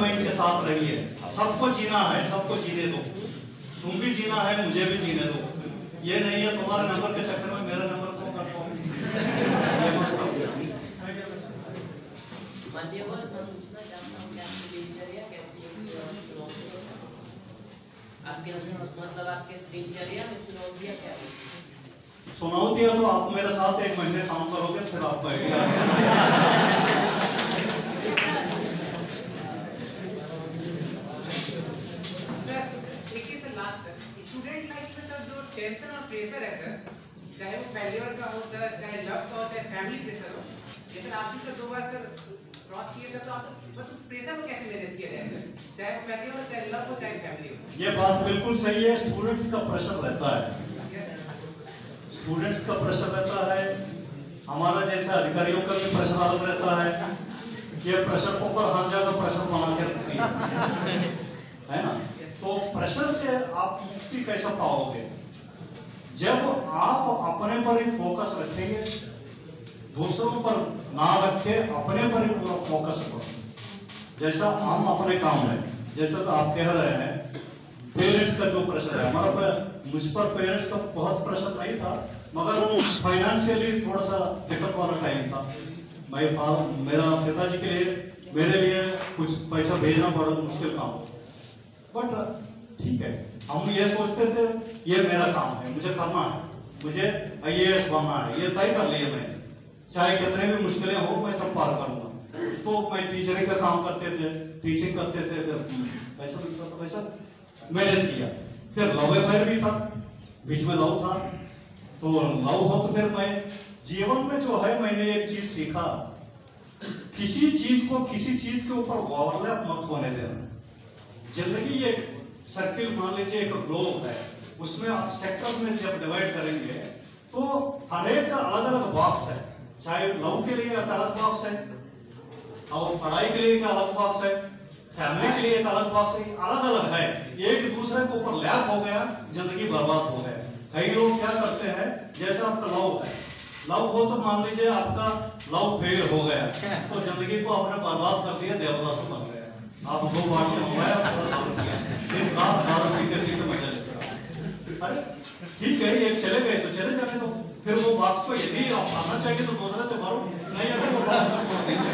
Mind के साथ रहिए। सबको जीना है, सबको जीने दो। तुम भी जीना है, मुझे भी जीने दो। ये नहीं है तुम्हारे नंबर के चक्कर में मेरा नंबर को कर पाऊं। आपके दिनचर्या में चुनौतियां क्या है? चुनौतियां तो आप मेरे साथ 1 महीने काम करोगे फिर आपको आइडिया स्टूडेंट लाइफ में सर जो टेंशन और प्रेशर है सर, चाहे वो फेल्योर का हो सर, चाहे लव का हो, चाहे फैमिली प्रेशर हो, जैसे आपने सर 2 बार सर क्रॉस किए सर, तो आप बस उस प्रेशर को कैसे मैनेज किया जाए सर, चाहे वो फेल्योर हो, चाहे लव हो, चाहे फैमिली हो? ये बात बिल्कुल सही है। स्टूडेंट्स का प्रेशर रहता है, स्टूडेंट्स का प्रेशर रहता है। हमारा जैसे अधिकारियों का भी प्रेशर अलग रहता है। ये प्रेशर को पर हम ज्यादा प्रेशर बना के रखती है ना। तो प्रेशर से आप मुक्ति कैसे पाओगे? जब आप अपने पर ही फोकस रखेंगे, दूसरों पर ना रखे, अपने पर ही पूरा फोकस करो। जैसा हम अपने काम में, जैसा तो आप कह रहे हैं पेरेंट्स का जो प्रेशर है, हमारा मुझ पर पेरेंट्स का बहुत प्रेशर नहीं था, मगर फाइनेंशियली थोड़ा सा दिक्कत वाला टाइम था। मेरा पिताजी के लिए मेरे लिए कुछ पैसा भेजना बड़ा मुश्किल काम, बट ठीक है। हम ये सोचते थे ये मेरा काम है, मुझे करना है, मुझे IAS बनना है, ये तय कर लिया मैंने। चाहे कितने भी मुश्किलें हो मैं सब पार करूंगा। तो मैं टीचरिंग का काम करते थे, टीचिंग करते थे, पैसा मिलता था, पैसा मैनेज किया। फिर लव अफेयर भी था, बीच में लव था, तो लव हो तो फिर मैं जीवन में जो है मैंने एक चीज सीखा, किसी चीज को किसी चीज के ऊपर ओवरलैप मत होने देना। जिंदगी एक सर्किल मान लीजिए, एक ग्लोब है, उसमें आप सेक्टर्स में जब डिवाइड करेंगे तो हर एक का अलग अलग बॉक्स है। चाहे लव के लिए एक अलग बॉक्स है, और पढ़ाई के लिए एक अलग बॉक्स है, फैमिली के लिए एक अलग बॉक्स है, अलग अलग है। एक दूसरे के ऊपर लैप हो गया, जिंदगी बर्बाद हो गया। कई लोग क्या करते हैं, जैसा आपका लव है, लव हो तो मान लीजिए आपका लव फेल हो गया तो जिंदगी को आपने बर्बाद कर दिया, देवदास बन गया। आप 2 बार मंगवाया, दिन रात दारू पीते पीते मजा लेते। अरे ठीक है, एक चले गए तो चले जाने दो। फिर वो बात को यदि आप आना चाहिए तो दूसरे से भरो, नहीं अगर वो बात को छोड़ दीजिए।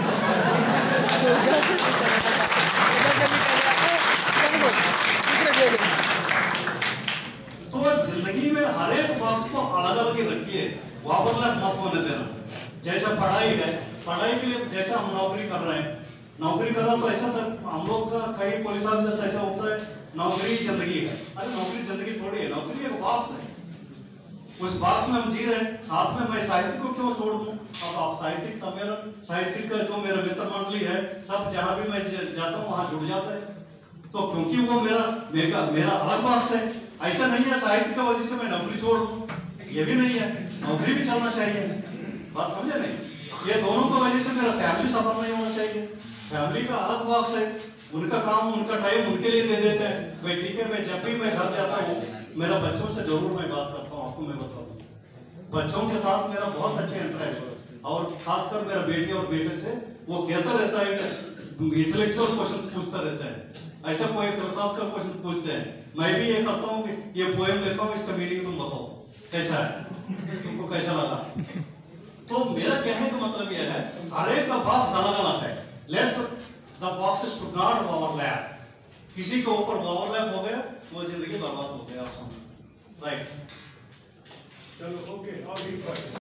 तो जिंदगी में हर एक बॉक्स को अलग अलग ही रखिए, ओवरलैप मत होने देना। जैसा पढ़ाई है, पढ़ाई के लिए जैसा हम नौकरी कर रहे हैं, नौकरी कर रहा तो ऐसा हम लोग का कई पुलिस ऑफिसर ऐसा होता है नौकरी जिंदगी है। अरे नौकरी जिंदगी थोड़ी है, नौकरी एक बॉक्स है, उस बॉक्स में हम जी रहे हैं। साथ में मैं साहित्य को क्यों छोड़ दूं? अब आप साहित्यिक सम्मेलन, साहित्यिक का जो मेरा मित्र मंडली है, सब जहां भी मैं जाता हूं वहां जुड़ जाता है, तो क्योंकि वो मेरा अलग बॉक्स है। ऐसा नहीं है साहित्य की वजह से मैं नौकरी छोड़ दूं, ये भी नहीं है, नौकरी भी चलना चाहिए। बात समझे नहीं? ये दोनों की वजह से मेरा फैमिली सफर नहीं होना चाहिए। फैमिली का अलग बॉक्स है, उनका काम उनका टाइम उनके लिए दे देते हैं। भाई ठीक है, मैं जब भी मैं घर जाता हूँ मेरा बच्चों से जरूर मैं बात करता हूँ। आपको मैं बताऊँ, बच्चों के साथ मेरा बहुत अच्छे इंटरेक्शन है, और खासकर मेरा बेटी और बेटे से वो कहता रहता है कि इंटेलेक्चुअल क्वेश्चंस पूछता रहता है, ऐसा कोई फिलोसॉफिकल क्वेश्चन पूछते हैं। मैं भी ये करता हूँ कि ये पोएम लिखा हूँ, इसका मीनिंग तुम बताओ कैसा है, तुमको कैसा लगा। तो मेरा कहने का मतलब यह है हर एक का बॉक्स अलग अलग है। Let the boxes should not overlap. किसी के ऊपर ओवरलैप हो गया वो जिंदगी बर्बाद हो गया। आप समझ राइट? चलो ओके।